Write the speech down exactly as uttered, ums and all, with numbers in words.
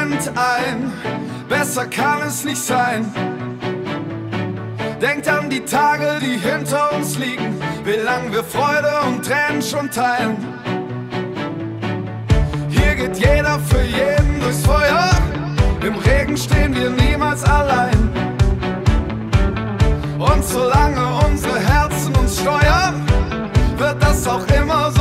Moment ein, besser kann es nicht sein. Denkt an die Tage, die hinter uns liegen, wie lang wir Freude und Tränen schon teilen. Hier geht jeder für jeden durchs Feuer, im Regen stehen wir niemals allein. Und solange unsere Herzen uns steuern, wird das auch immer so